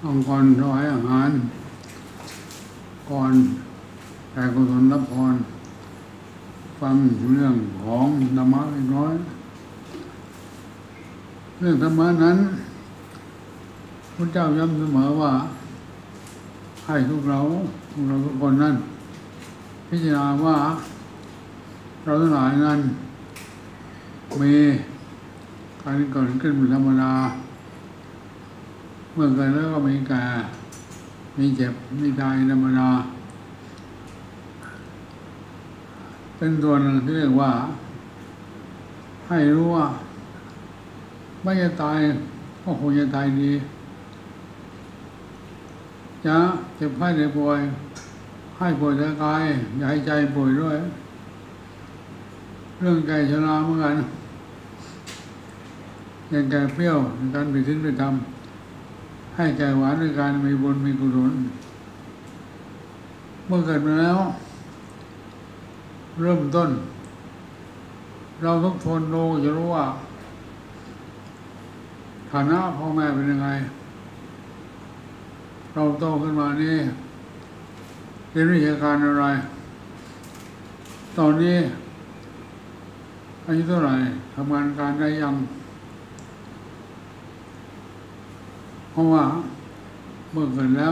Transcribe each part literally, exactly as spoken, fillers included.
ต้องก่อนถวายอาหารก่อนแต่กุศลรับพรฟังเรื่องของธรรมะเล็กน้อยเรื่องธรรมะนั้นพระเจ้าย้ำเสมอว่าให้ทุกเราทุกเราทุกคนนั้นพิจารณาว่าเราทั้งหลายนั้นมีการเกิดขึ้นเป็นธรรมดาเมื่อเกิดแล้วก็มีแก่มีเจ็บมีตายธรรมดาเป็นตัวหนึ่งที่เรียกว่าให้รู้ว่าไม่จะตายก็คงจะตายดีจะเจ็บไข้ได้ป่วยให้ป่วยแต่กายอย่าให้ใจป่วยด้วยเรื่องแก่ชราเหมือนกันอย่างแก่เปรี้ยวในการไปทิ้งไปทำให้แก่หวานในการมีบุญมีกุศลเมื่อเกิดมาแล้วเริ่มต้นเราทุกคนดูจะรู้ว่าฐานะพ่อแม่เป็นยังไงเราโตขึ้นมานี่เรียนวิชาการอะไรตอนนี้อายุเท่าไหร่ทำงานการได้ยังเพราะว่าเมื่อเกิดแล้ว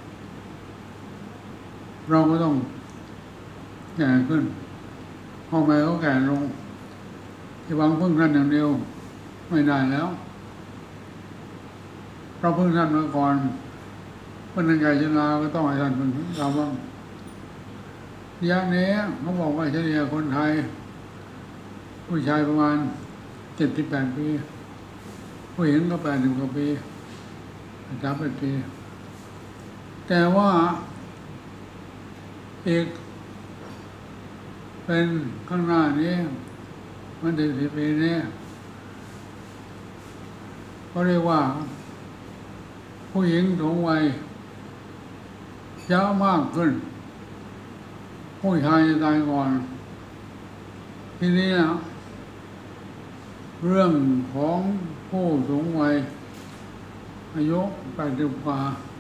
เราก็ต้องแก่ขึ้นพ่อแม่ก็แก่ลงจะหวังพึ่งท่านอย่างเดียวไม่ได้แล้วเราพึ่งท่านมาก่อนเมื่อนั้นแก่ชราก็ต้องให้ท่านพึ่งเราบ้างระยะนี้เขาบอกว่าเฉลี่ยคนไทยผู้ชายประมาณเจ็ดสิบแปดปีผู้หญิงก็แปดสิบกว่าปีสามสิบปีแต่ว่าอีกเป็นข้างหน้านี้มันถึงสิบปีนี้ก็เรียกว่าผู้หญิงสูงวัยเยอะมากขึ้นผู้ชายจะตายก่อนทีนี้นะเรื่องของผู้สูงวัยอายุแปดสิบกว่า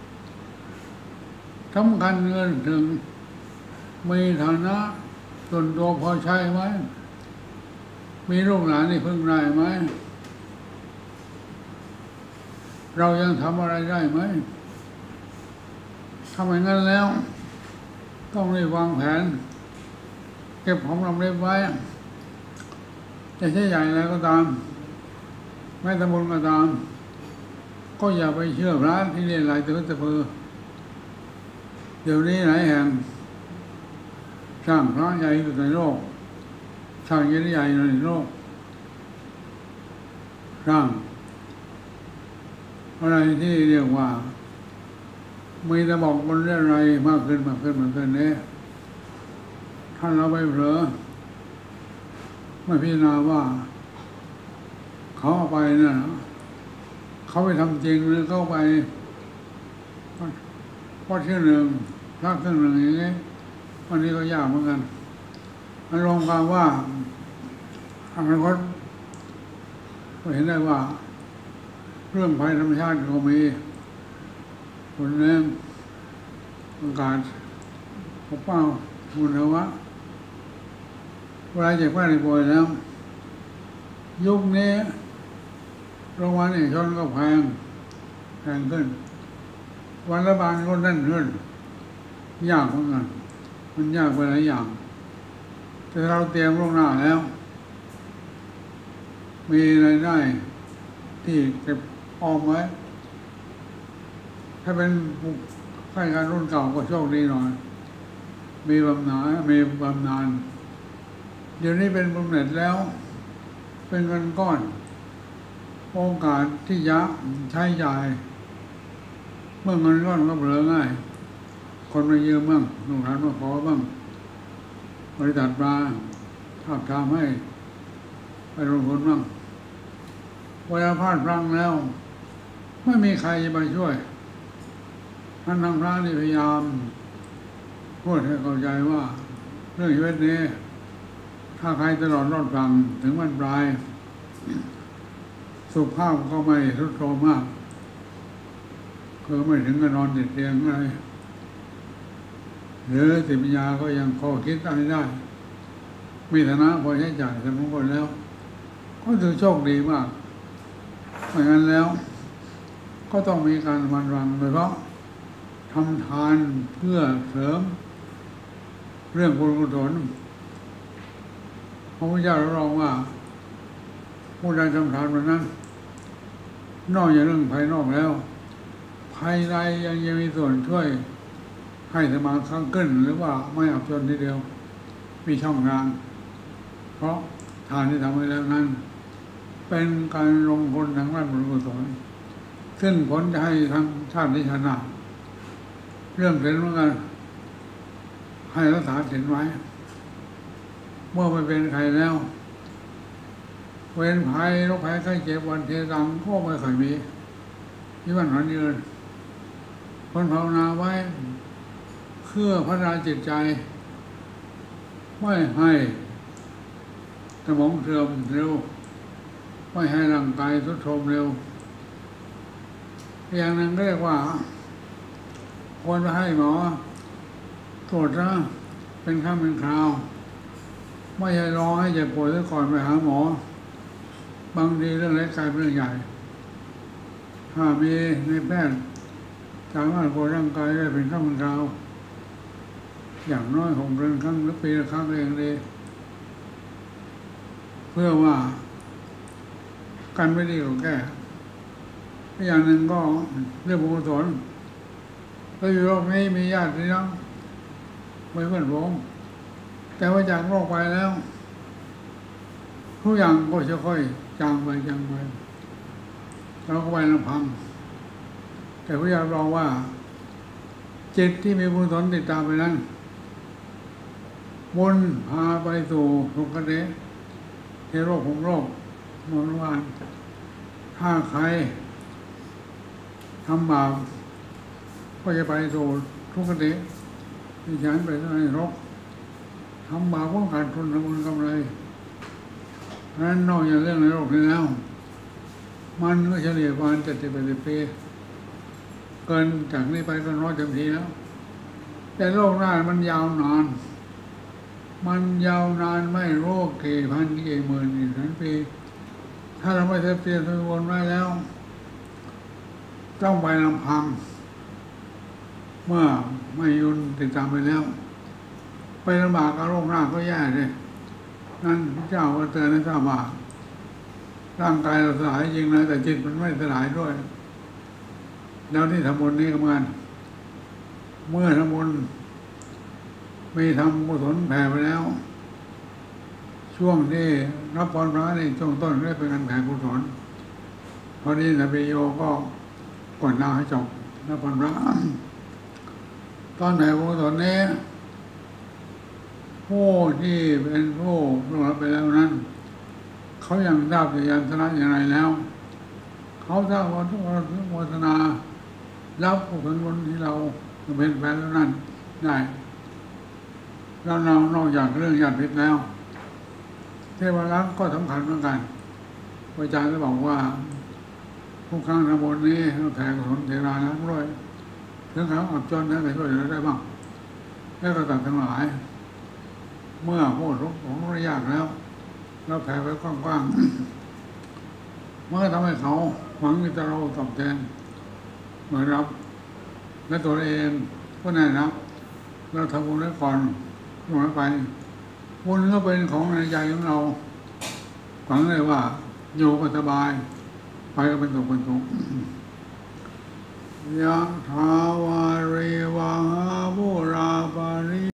สำคัญเงินถึงมีฐานะส่วนตัวพอใช้ไหมมีลูกหลานที่พึ่งได้ไหมเรายังทำอะไรได้ไหมทำอย่างนั้นแล้วต้องรีบวางแผนเก็บของรำเร็จไว้จะใช้ใหญ่อะไรก็ตามไม่ตำบลก็ตามก็อย่าไปเชื่อพระที่เรียนหลายตื้อตะพือเดี๋ยวนี้หลายแห่งสร้างพระใหญ่ที่สุดในโลกสร้างใหญ่ใหญ่ในโลกสร้างอะไรที่เรียกว่ามีแต่บอกบนเรื่องอะไรมากขึ้นมากขึ้นมากขึ้นเนี่ยท่านเราไปเผลอไม่พิจารณาว่าเขาเอาไปนะเขาไปทำจริงหรือเขาไปพอดชื่อหนึ่งรักชื่อหนึ่งอย่างนี้วันนี้ก็ยากเหมือนกันมันลงความว่าอนาคตก็เห็นได้ว่าเรื่องภัยธรรมชาติก็มีฝนแรงอากาศปกเป้ามุนภาวะเวลาเจ็บไข้ได้ป่วยแล้วยุคนี้โรงพยาบาลเอกชนก็แพงแพงขึ้นวันละบาลก็แน่นขึ้นยากเหมือนกันมันยากไปหลายอย่างแต่เราเตรียมล่วงหน้าแล้วมีรายได้ที่เก็บออมไว้ถ้าเป็นข้าราชการรุ่นเก่าก็โชคดีหน่อยมีบำนาญมีบำนาญเดี๋ยวนี้เป็นบำเหน็จแล้วเป็นเงินก้อนโอกาสที่จะใช้จ่ายเมื่อเงินก้อนก็เบลอง่ายคนมายืมบ้างลูกหลานมาขอบ้างบริษัทมาทาบทามให้ไปลงทุนบ้างเวลาพลาดพลั้งแล้วไม่มีใครจะมาช่วยท่านทางพระนี่พยายามพูดให้เข้าใจว่าเรื่องชีวิตนี้ถ้าใครตลอดรอดฟังถึงวันปลายสุขภาพก็ไม่ทรุดโทรมมากคือไม่ถึงกับนอนติดเตียงอะไรหรือติดปัญญาก็ยังพอคิดอะไรได้มีฐานะพอใช้จ่ายสมควรแล้วก็ถือโชคดีมากไม่งั้นแล้วก็ต้องมีการมันรังโดยเฉพาะทำทานเพื่อเสริมเรื่องบุญกุศลพระพุทธเจ้ารับรองว่าผู้ใดทำทานแบบนั้นนอกจากเรื่องภายนอกแล้วภายในยังยังมีส่วนช่วยให้สมาครั้งขึ้นหรือว่าไม่อับจนทีเดียวมีช่องทางเพราะทานที่ทำไว้แล้วนั้นเป็นการลงทุนทางด้านบุญกุศลซึ่งผลจะให้ทั้งชาตินิชนาเรื่องเป็นเหมือนกันให้รักษาศีลไว้เมื่อไม่เป็นใครแล้วเวรภัยโรคภัยไข้เจ็บวันเทตังก็ไม่เคยมีที่วันนั้นยืนคนภาวนาไว้เพื่อพัฒนาจิตใจไม่ให้สมองเสื่อมเร็วไม่ให้ร่างกายทรุดโทรมเร็วอย่างนั้นเรียกว่าควรจะให้หมอตรวจนะเป็นครั้งเป็นคราวไม่ใช่รอให้เจ็บปวดซะก่อนไปหาหมอบางทีเรื่องเล็กกลายเป็นเรื่องใหญ่ถ้ามีในแพทย์สามารถตรวจร่างกายได้เป็นครั้งเป็นคราวอย่างน้อยหกเดือนครั้งหรือปีละครั้งเองดีเพื่อว่ากันไม่ดีกว่าแก้อย่างหนึ่งก็เรื่องบุญกุศลเราอยู่โลกนี้มีญาติพี่น้องไม่เพื่อนผมแต่ว่าจากโลกไปแล้วทุกอย่างก็จะค่อยจางไปจางไปเราก็ไปลำพังแต่พระยาบอกว่าจิตที่มีบุญกุศลติดตามไปนั้นบุญพาไปสู่สุคติเทโรคของโลกมรณวานถ้าใครทำบาปก็จะไปสู่ทุกขติที่ฉันไปในนรกทำบาปก็ขาดทุนทำบุญกำไรนั้นนอกจากเรื่องในโลกนี้แล้วมันก็เฉลี่ยประมาณเจ็ดสิบแปดสิบปีเกินจากนี้ไปก็น้อยเต็มทีแล้วแต่โลกหน้ามันยาวนานมันยาวนานไม่รู้กี่พันกี่หมื่นกี่แสนปีถ้าเราไม่เทียบเทียบสมบูรณ์ไว้แล้วต้องไปลำพังเมื่อไม่ยุนติดตามไปแล้วไปลำบากกับโลกหน้าก็แย่เลยนั่นพระเจ้าก็เตือนให้ทราบว่าร่างกายเราสลายจริงนะแต่จิตมันไม่สลายด้วยแล้วที่ทำบุญนี้ก็เหมือนเมื่อทำบุญมีทำกุศลแผ่ไปแล้วช่วงที่รับพรพระในช่วงต้นเรียกเป็นการแผ่กุศลพอดีนายโยก็กดน้าให้จบรับพรพระตอนแผ่กุศลนี้ผู้ที่เป็นผู้ล่วงลับไปแล้วนั้นเขายังทราบยันสนะอย่างไรแล้วเขาทราบว่าทุกคนทุกโมทนารับกุศลบุญที่เราเป็นแฟนแล้วนั้นได้แล้วเรานอกจากเรื่องญาติพิษแล้วเทวรักษ์ก็สำคัญเหมือนกันอาจารย์ได้บอกว่าทุกครั้งทำบุญนี้เราแผ่กุศลเทวรักษ์ด้วยถึงเขาอับจนนั้นไปช่วยเหลือได้บ้างแล้วก็ตัดทั้งหลายเมื่อผู้ทุกข์ของเรายากแล้วเราแผ่ไปกว้างๆเมื่อทำให้เขาหวังจะเราตอบแทนเหมือนรับและตัวเองก็แน่รับเราทำบุญไว้ก่อนลงไปบุญก็เป็นของในใจของเราหวังเลยว่าอยู่ก็สบายไปก็เป็นสุขเป็นทุกข์ยะถาวาริวหาปุราปาริ